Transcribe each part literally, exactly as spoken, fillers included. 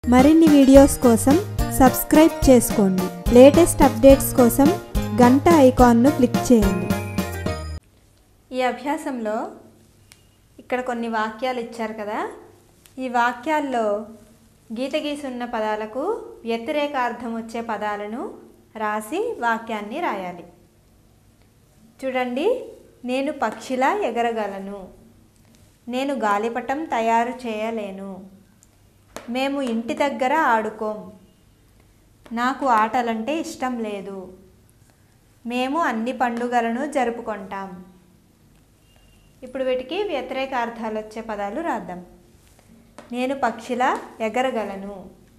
మరిన్ని వీడియోస్ కోసం సబ్స్క్రైబ్ చేసుకోండి. లేటెస్ట్ అప్డేట్స్ కోసం గంట ఐకాన్ను క్లిక్ చేయండి. ఈ అభ్యాసంలో ఇక్కడ కొన్ని వాక్యాలు ఇచ్చారు కదా, ఈ వాక్యాల్లో గీత గీసున్న పదాలకు వ్యతిరేక అర్థం వచ్చే పదాలను రాసి వాక్యాన్ని రాయాలి. చూడండి, నేను పక్షిలా ఎగరగలను, నేను గాలిపటం తయారు చేయలేను, మేము ఇంటి దగ్గర ఆడుకోం, నాకు ఆటలంటే ఇష్టం లేదు, మేము అన్ని పండుగలను జరుపుకుంటాం. ఇప్పుడు వీటికి వ్యతిరేక అర్థాలు వచ్చే పదాలు రాద్దాం. నేను పక్షిలా ఎగరగలను,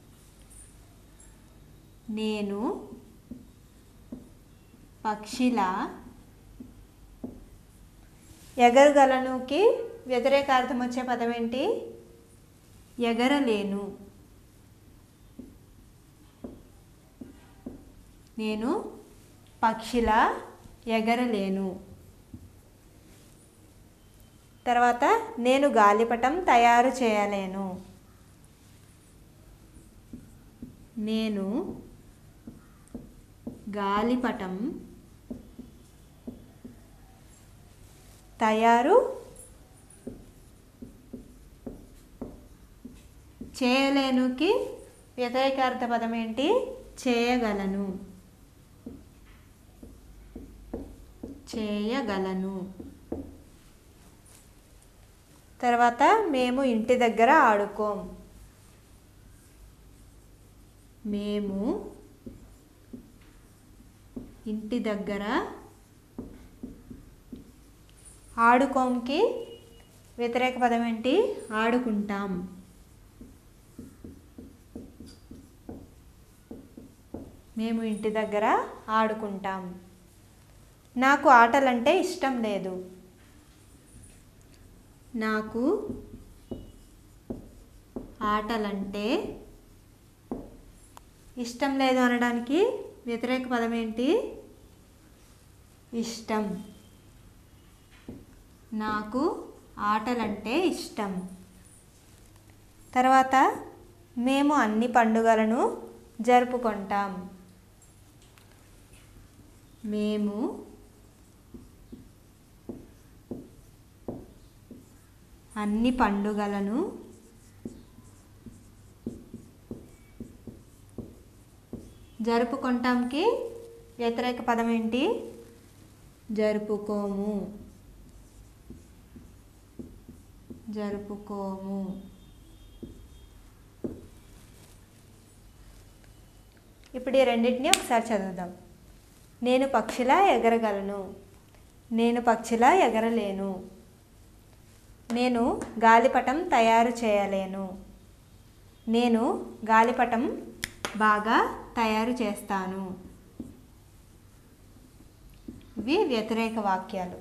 నేను పక్షిలా ఎగరగలనుకి వ్యతిరేక అర్థం వచ్చే పదం ఏంటి? ఎగరలేను. నేను పక్షిలా ఎగరలేను. తర్వాత నేను గాలిపటం తయారు చేయలేను, నేను గాలిపటం తయారు చేయలేనుకి వ్యతిరేకార్థ పదం ఏంటి? చేయగలను, చేయగలను. తర్వాత మేము ఇంటి దగ్గర ఆడుకోం, మేము ఇంటి దగ్గర ఆడుకోంకి వ్యతిరేక పదం ఏంటి? ఆడుకుంటాం. మేము ఇంటి దగ్గర ఆడుకుంటాం. నాకు ఆటలంటే ఇష్టం లేదు, నాకు ఆటలంటే ఇష్టం లేదు అనడానికి వ్యతిరేక పదం ఏంటి? ఇష్టం. నాకు ఆటలంటే ఇష్టం. తర్వాత మేము అన్ని పండుగలను జరుపుకుంటాం, మేము అన్ని పండుగలను జరుపుకుంటాంకి వ్యతిరేక పదం ఏంటి? జరుపుకోము, జరుపుకోము. ఇప్పుడు ఈ రెండింటిని ఒకసారి చదువుదాం. నేను పక్షిలా ఎగరగలను, నేను పక్షిలా ఎగరలేను, నేను గాలిపటం తయారు చేయలేను, నేను గాలిపటం బాగా తయారు చేస్తాను. ఇవి వ్యతిరేక వాక్యాలు.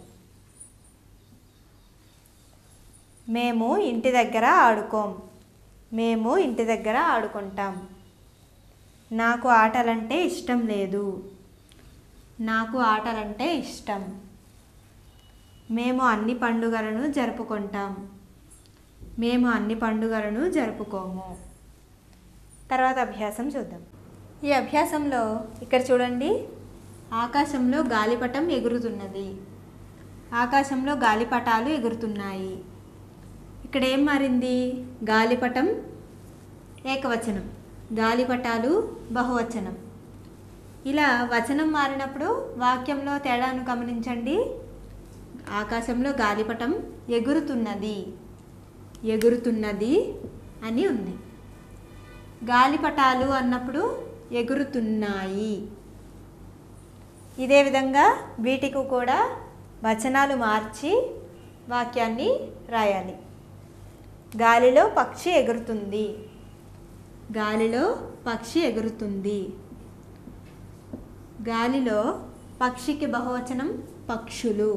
మేము ఇంటి దగ్గర ఆడుకోం, మేము ఇంటి దగ్గర ఆడుకుంటాం. నాకు ఆటలంటే ఇష్టం లేదు, నాకు ఆటలంటే ఇష్టం. మేము అన్ని పండుగలను జరుపుకుంటాం, మేము అన్ని పండుగలను జరుపుకోము. తర్వాత అభ్యాసం చూద్దాం. ఈ అభ్యాసంలో ఇక్కడ చూడండి, ఆకాశంలో గాలిపటం ఎగురుతున్నది, ఆకాశంలో గాలిపటాలు ఎగురుతున్నాయి. ఇక్కడ ఏం మారింది? గాలిపటం ఏకవచనం, గాలిపటాలు బహువచనం. ఇలా వచనం మారినప్పుడు వాక్యంలో తేడాను గమనించండి. ఆకాశంలో గాలిపటం ఎగురుతున్నది, ఎగురుతున్నది అని ఉంది. గాలిపటాలు అన్నప్పుడు ఎగురుతున్నాయి. ఇదే విధంగా వీటికి కూడా వచనాలు మార్చి వాక్యాన్ని రాయాలి. గాలిలో పక్షి ఎగురుతుంది, గాలిలో పక్షి ఎగురుతుంది. గాలిలో పక్షికి బహువచనం పక్షులు,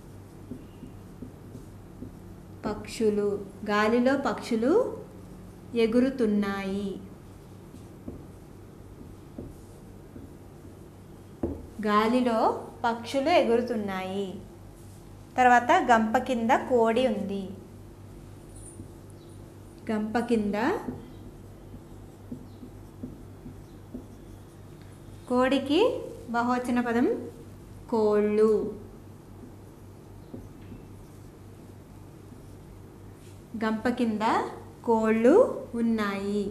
పక్షులు. గాలిలో పక్షులు ఎగురుతున్నాయి, గాలిలో పక్షులు ఎగురుతున్నాయి. తర్వాత గంప కింద కోడి ఉంది, గంప కింద కోడికి బహువచన పదం కోళ్ళు. గంప కింద కోళ్ళు ఉన్నాయి.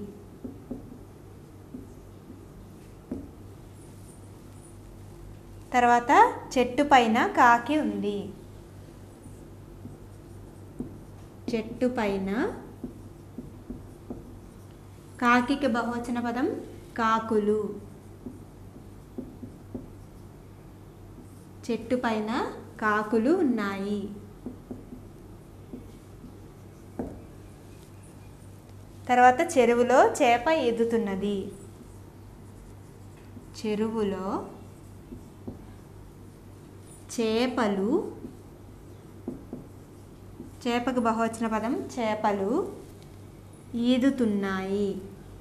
తర్వాత చెట్టు పైన కాకి ఉంది. చెట్టు పైన కాకికి బహువచన పదం కాకులు. చెట్టు పైన కాకులు ఉన్నాయి. తర్వాత చెరువులో చేప ఈదుతున్నది. చెరువులో చేపలు, చేపకు బహువచన పదం చేపలు ఈదుతున్నాయి.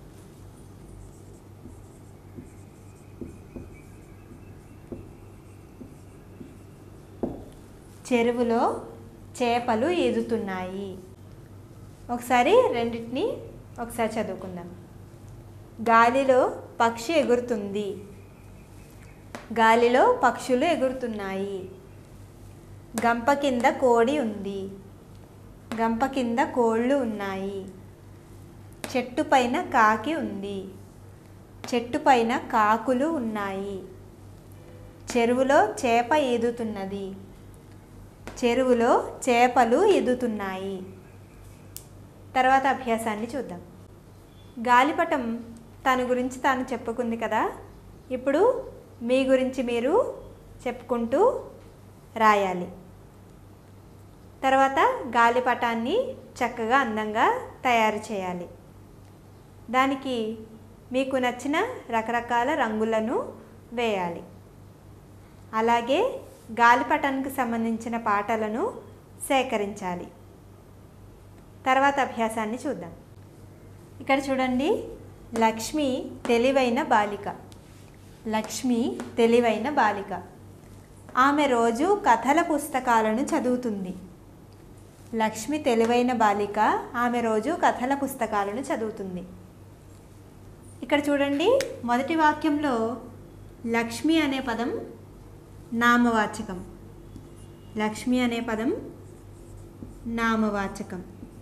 చెరువులో చేపలు ఈదుతున్నాయి. ఒకసారి రెండింటిని ఒకసారి చదువుకుందాం. గాలిలో పక్షి ఎగురుతుంది. గాలిలో పక్షులు ఎగురుతున్నాయి. గంప కింద కోడి ఉంది. గంప కింద కోళ్ళు ఉన్నాయి. చెట్టు పైన కాకి ఉంది. చెట్టు పైన కాకులు ఉన్నాయి. చెరువులో చేప ఈదుతున్నది. చెరువులో చేపలు ఈదుతున్నాయి. తర్వాత అభ్యాసాన్ని చూద్దాం. గాలిపటం తన గురించి తాను చెప్పుకుంది కదా, ఇప్పుడు మీ గురించి మీరు చెప్పుకుంటూ రాయాలి. తర్వాత గాలిపటాన్ని చక్కగా అందంగా తయారు చేయాలి. దానికి మీకు నచ్చిన రకరకాల రంగులను వేయాలి. అలాగే గాలిపటానికి సంబంధించిన పాటలను సేకరించాలి. తర్వాత అభ్యాసాన్ని చూద్దాం. ఇక్కడ చూడండి, లక్ష్మి తెలివైన బాలిక. లక్ష్మి తెలివైన బాలిక. ఆమె రోజు కథల పుస్తకాలను చదువుతుంది. లక్ష్మి తెలివైన బాలిక, ఆమె రోజు కథల పుస్తకాలను చదువుతుంది. ఇక్కడ చూడండి, మొదటి వాక్యంలో లక్ష్మి అనే పదం నామవాచకం. లక్ష్మి అనే పదం నామవాచకం.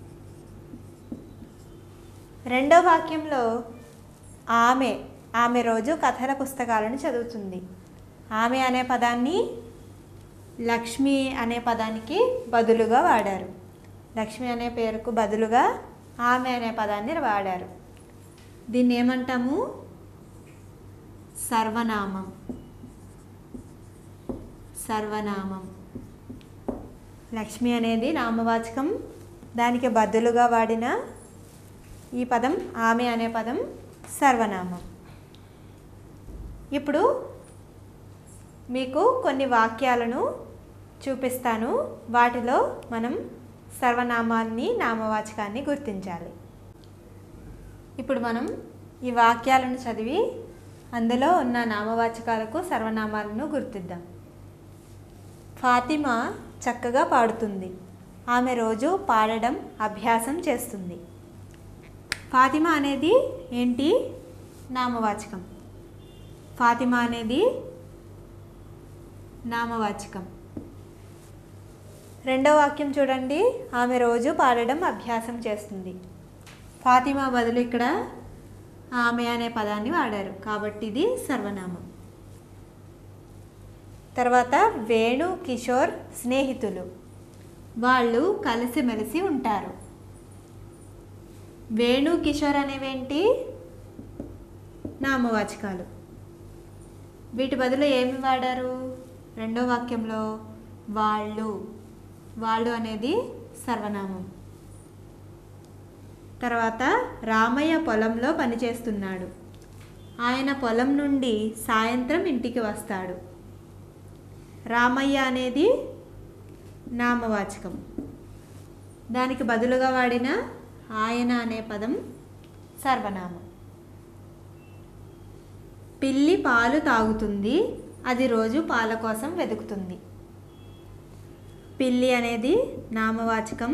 రెండో వాక్యంలో ఆమె ఆమె రోజు కథల పుస్తకాలను చదువుతుంది. ఆమె అనే పదాన్ని లక్ష్మి అనే పదానికి బదులుగా వాడారు. లక్ష్మి అనే పేరుకు బదులుగా ఆమె అనే పదాన్ని వాడారు. దీన్ని ఏమంటాము? సర్వనామం. సర్వనామం. లక్ష్మి అనేది నామవాచకం, దానికి బదులుగా వాడిన ఈ పదం ఆమె అనే పదం సర్వనామం. ఇప్పుడు మీకు కొన్ని వాక్యాలను చూపిస్తాను. వాటిలో మనం సర్వనామాన్ని నామవాచకాన్ని గుర్తించాలి. ఇప్పుడు మనం ఈ వాక్యాలను చదివి అందులో ఉన్న నామవాచకాలకు సర్వనామాలను గుర్తిద్దాం. ఫాతిమా చక్కగా పాడుతుంది. ఆమె రోజు పాడడం అభ్యాసం చేస్తుంది. ఫాతిమా అనేది ఏంటి? నామవాచకం. ఫాతిమా అనేది నామవాచకం. రెండో వాక్యం చూడండి, ఆమె రోజు పాడడం అభ్యాసం చేస్తుంది. ఫాతిమా బదులు ఇక్కడ ఆమె అనే పదాన్ని వాడారు కాబట్టి ఇది సర్వనామం. తర్వాత వేణు కిషోర్ స్నేహితులు. వాళ్ళు కలిసిమెలిసి ఉంటారు. వేణు కిషోర్ అనేవేంటి? నామవాచకాలు. వీటి బదులు ఏమి వాడారు? రెండో వాక్యంలో వాళ్ళు. వాళ్ళు అనేది సర్వనామం. తర్వాత రామయ్య పొలంలో పనిచేస్తున్నాడు. ఆయన పొలం నుండి సాయంత్రం ఇంటికి వస్తాడు. రామయ్య అనేది నామవాచకం. దానికి బదులుగా వాడిన ఆయన అనే పదం సర్వనామం. పిల్లి పాలు తాగుతుంది. అది రోజు పాల కోసం వెతుకుతుంది. పిల్లి అనేది నామవాచకం.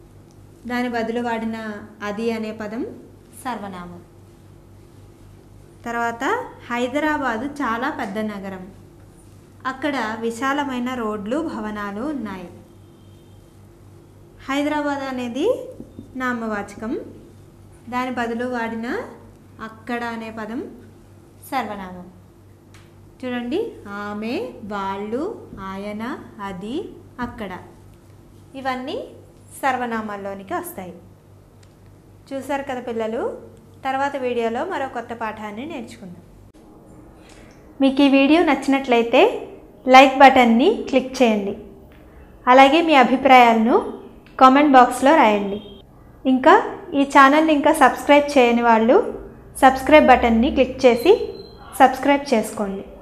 దాని బదులు వాడిన అది అనే పదం సర్వనామం. తర్వాత హైదరాబాదు చాలా పెద్ద నగరం. అక్కడ విశాలమైన రోడ్లు, భవనాలు ఉన్నాయి. హైదరాబాద్ అనేది నామవాచకం. దాని బదులు వాడిన అక్కడ అనే పదం సర్వనామం. చూడండి, ఆమె, వాళ్ళు, ఆయన, అది, అక్కడ ఇవన్నీ సర్వనామాల్లోనికి వస్తాయి. చూసారు కదా పిల్లలు. తర్వాత వీడియోలో మరో కొత్త పాఠాన్ని నేర్చుకుందాం. మీకు ఈ వీడియో నచ్చినట్లయితే లైక్ బటన్ని క్లిక్ చేయండి. అలాగే మీ అభిప్రాయాలను కామెంట్ బాక్స్లో రాయండి. ఇంకా ఈ ఛానల్ని ఇంకా సబ్స్క్రైబ్ చేయని వాళ్ళు సబ్స్క్రైబ్ బటన్ని క్లిక్ చేసి సబ్స్క్రైబ్ చేసుకోండి.